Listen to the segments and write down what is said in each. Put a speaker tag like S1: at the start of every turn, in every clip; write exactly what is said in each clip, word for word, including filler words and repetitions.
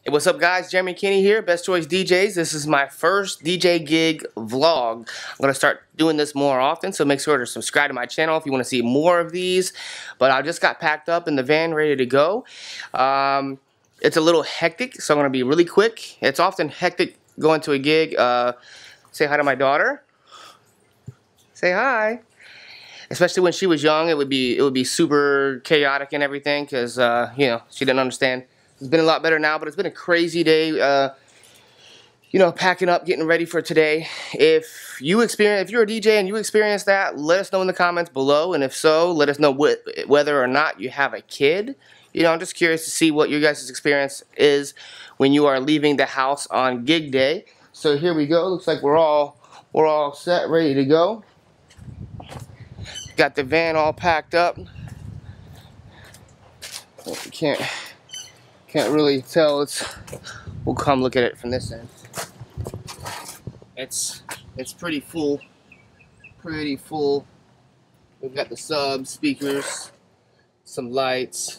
S1: Hey, what's up, guys? Jeremy Kinney here, Best Choice D Js. This is my first D J gig vlog. I'm going to start doing this more often, so make sure to subscribe to my channel if you want to see more of these. But I just got packed up in the van, ready to go. Um, it's a little hectic, so I'm going to be really quick. It's often hectic going to a gig. Uh, say hi to my daughter. Say hi. Especially when she was young, it would be it would be super chaotic and everything because uh, you know, she didn't understand. It's been a lot better now, but it's been a crazy day. Uh, you know, packing up, getting ready for today. If you experience, if you're a D J and you experience that, let us know in the comments below. And if so, let us know wh whether or not you have a kid. You know, I'm just curious to see what your guys' experience is when you are leaving the house on gig day. So here we go. Looks like we're all we're all set, ready to go. Got the van all packed up. You can't can't really tell. It's we'll come look at it from this end. It's it's pretty full, pretty full. We've got the sub speakers, some lights.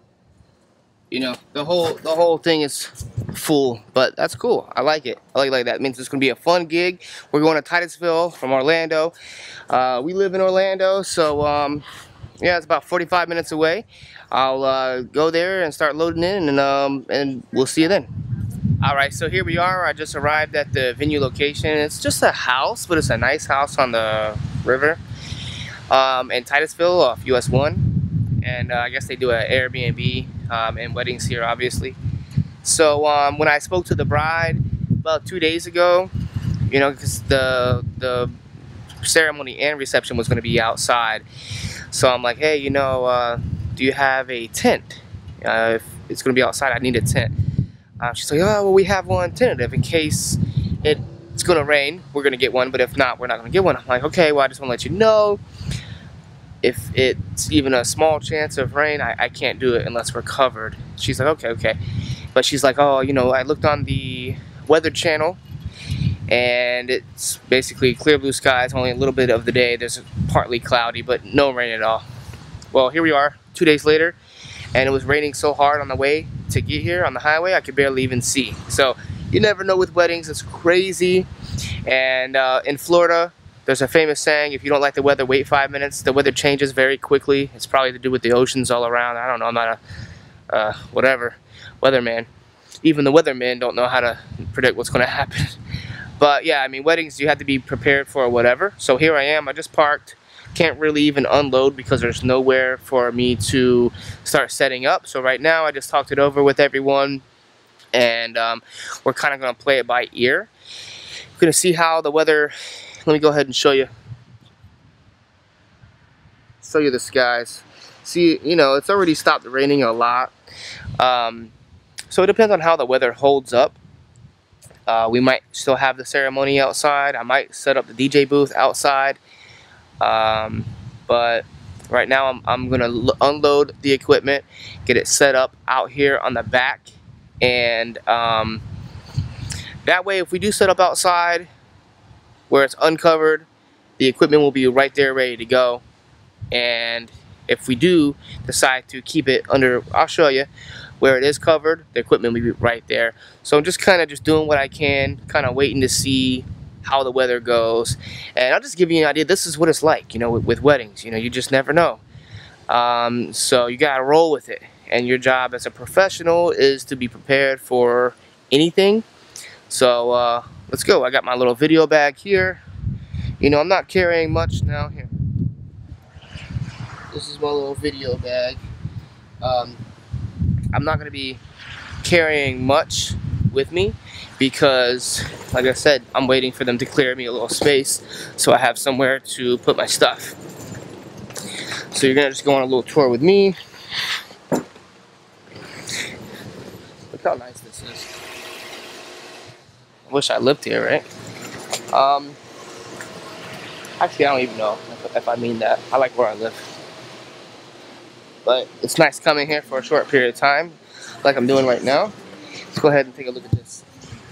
S1: You know, the whole the whole thing is full, but that's cool. I like it. I like like that. It means it's gonna be a fun gig. We're going to Titusville from Orlando. Uh, we live in Orlando, so um, yeah, it's about forty-five minutes away. I'll uh, go there and start loading in, and um, and we'll see you then. All right, so here we are. I just arrived at the venue location. It's just a house, but it's a nice house on the river um, in Titusville off U S one, and uh, I guess they do an Airbnb. Um, and weddings here, obviously. So um, when I spoke to the bride about two days ago, you know, because the the ceremony and reception was going to be outside, so I'm like, hey, you know, uh, do you have a tent? Uh, if it's going to be outside, I need a tent. Uh, she's like, oh, well, we have one tentative in case it, it's going to rain. We're going to get one, but if not, we're not going to get one. I'm like, okay, well, I just want to let you know. If it's even a small chance of rain, I, I can't do it unless we're covered. She's like, okay, okay. But she's like, oh, you know, I looked on the Weather Channel, and it's basically clear blue skies, only a little bit of the day. There's partly cloudy, but no rain at all. Well, here we are, two days later, and it was raining so hard on the way to get here on the highway, I could barely even see. So you never know with weddings. It's crazy. And uh, in Florida, there's a famous saying, if you don't like the weather, wait five minutes. The weather changes very quickly. It's probably to do with the oceans all around. I don't know. I'm not a, uh, whatever, weatherman. Even the weathermen don't know how to predict what's going to happen. But yeah, I mean, weddings, you have to be prepared for whatever. So here I am. I just parked. Can't really even unload because there's nowhere for me to start setting up. So right now, I just talked it over with everyone. And um, we're kind of going to play it by ear. We're going to see how the weather... Let me go ahead and show you. Show you the skies. See, you know, it's already stopped raining a lot. Um, so it depends on how the weather holds up. Uh, we might still have the ceremony outside. I might set up the D J booth outside. Um, but right now I'm, I'm going to unload the equipment, get it set up out here on the back. And um, that way, if we do set up outside, where it's uncovered, the equipment will be right there ready to go. And if we do decide to keep it under, I'll show you, where it is covered, the equipment will be right there. So I'm just kind of just doing what I can, kind of waiting to see how the weather goes. And I'll just give you an idea, this is what it's like, you know, with, with weddings. You know, you just never know. Um, so you gotta roll with it. And your job as a professional is to be prepared for anything. So, uh, let's go. I got my little video bag here. You know, I'm not carrying much now. Here. This is my little video bag. Um, I'm not going to be carrying much with me because, like I said, I'm waiting for them to clear me a little space so I have somewhere to put my stuff. So you're going to just go on a little tour with me. Look how nice this is. I wish I lived here, right? Um, actually, I don't even know if, if I mean that. I like where I live. But it's nice coming here for a short period of time, like I'm doing right now. Let's go ahead and take a look at this.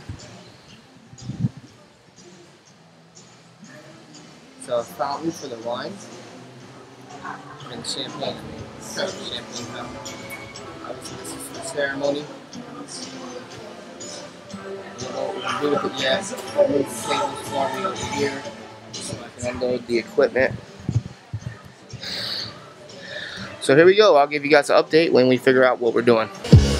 S1: So, a fountain for the wine. And champagne. Champagne fountain. Obviously, this is for ceremony. do with it yet. I moved the tables for me over here so I can unload the equipment. So here we go. I'll give you guys an update when we figure out what we're doing.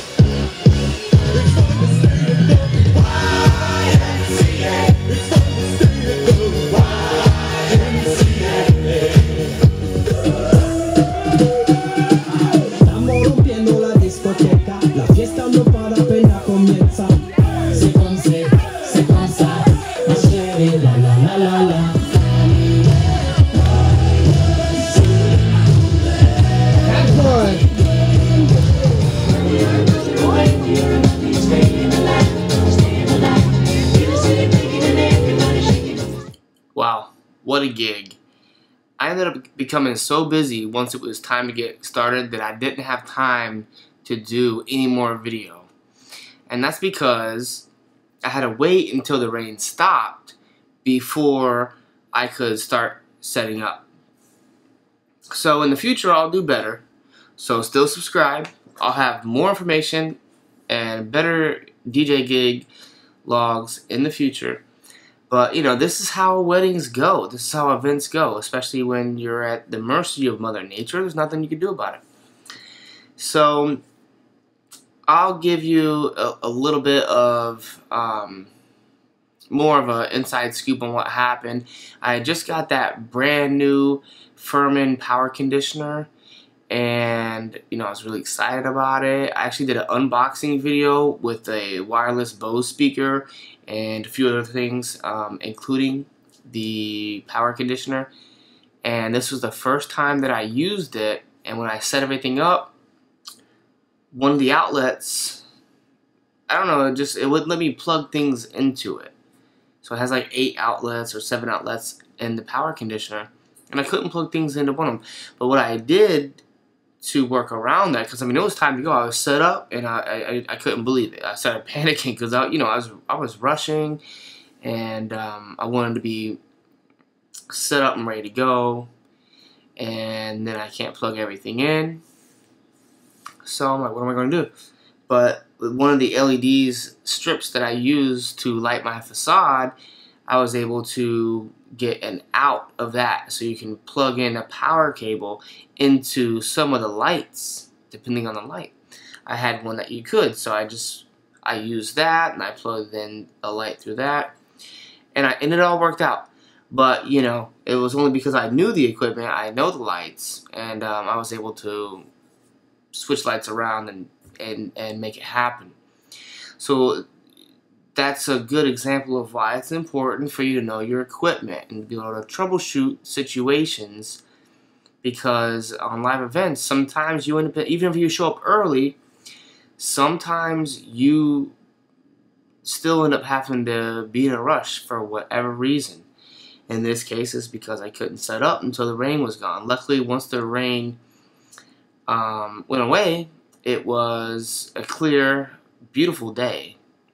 S1: Wow, what a gig. I ended up becoming so busy once it was time to get started that I didn't have time to do any more video. And that's because I had to wait until the rain stopped before I could start setting up. So in the future I'll do better. So still subscribe. I'll have more information and better D J gig logs in the future. But, you know, this is how weddings go. This is how events go, especially when you're at the mercy of Mother Nature. There's nothing you can do about it. So, I'll give you a, a little bit of um, more of an inside scoop on what happened. I just got that brand new Furman power conditioner. And, you know, I was really excited about it. I actually did an unboxing video with a wireless Bose speaker and a few other things, um, including the power conditioner. And this was the first time that I used it. And when I set everything up, one of the outlets, I don't know, it just it wouldn't let me plug things into it. So it has like eight outlets or seven outlets in the power conditioner. And I couldn't plug things into one of them. But what I did to work around that, because I mean it was time to go. I was set up and I I, I couldn't believe it. I started panicking because I you know I was I was rushing, and um, I wanted to be set up and ready to go, and then I can't plug everything in. So I'm like, what am I going to do? But with one of the L E Ds strips that I use to light my facade, I was able to get an out of that, so you can plug in a power cable into some of the lights depending on the light. I had one that you could, so I just I used that and I plugged in a light through that, and I and it all worked out. But you know, it was only because I knew the equipment, I know the lights, and um, I was able to switch lights around and and and make it happen. So that's a good example of why it's important for you to know your equipment and be able to troubleshoot situations, because on live events, sometimes you end up, even if you show up early, sometimes you still end up having to be in a rush for whatever reason. In this case, it's because I couldn't set up until the rain was gone. Luckily, once the rain um, went away, it was a clear, beautiful day.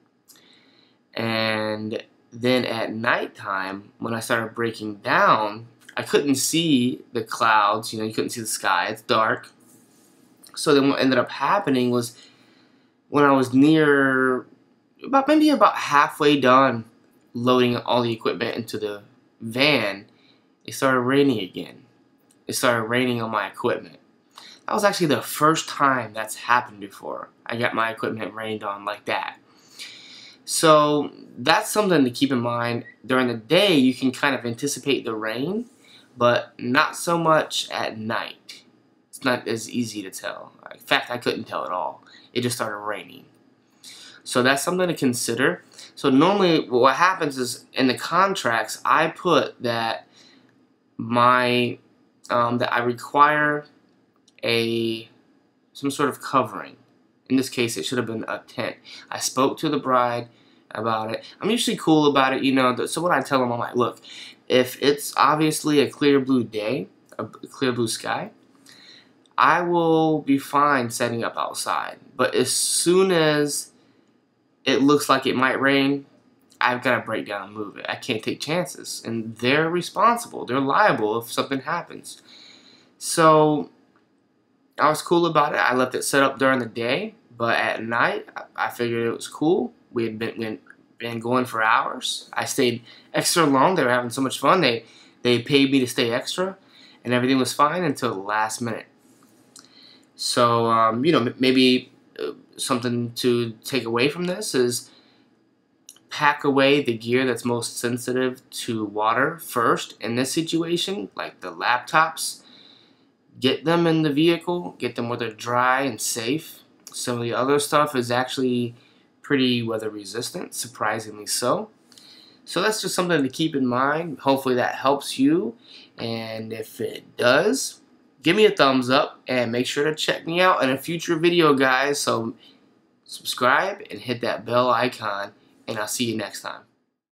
S1: And then at nighttime, when I started breaking down, I couldn't see the clouds. You know, you couldn't see the sky. It's dark. So then what ended up happening was, when I was near, about maybe about halfway done loading all the equipment into the van, it started raining again. It started raining on my equipment. That was actually the first time that's happened before. I got my equipment rained on like that. So that's something to keep in mind. During the day, you can kind of anticipate the rain, but not so much at night. It's not as easy to tell. In fact, I couldn't tell at all. It just started raining. So that's something to consider. So normally what happens is, in the contracts, I put that my um, that I require a some sort of covering. In this case, it should have been a tent. I spoke to the bride about it. I'm usually cool about it, you know. So what I tell them, I'm like, look, if it's obviously a clear blue day, a clear blue sky, I will be fine setting up outside. But as soon as it looks like it might rain, I've got to break down and move it. I can't take chances. And they're responsible. They're liable if something happens. So I was cool about it. I left it set up during the day, but at night, I figured it was cool. We had been, been been going for hours. I stayed extra long. They were having so much fun. They they paid me to stay extra, and everything was fine until the last minute. So um, you know, maybe uh, something to take away from this is pack away the gear that's most sensitive to water first in this situation, like the laptops. Get them in the vehicle, get them where they're dry and safe. Some of the other stuff is actually pretty weather resistant, surprisingly so. So that's just something to keep in mind. Hopefully that helps you, and if it does, give me a thumbs up and make sure to check me out in a future video, guys. So subscribe and hit that bell icon, and I'll see you next time.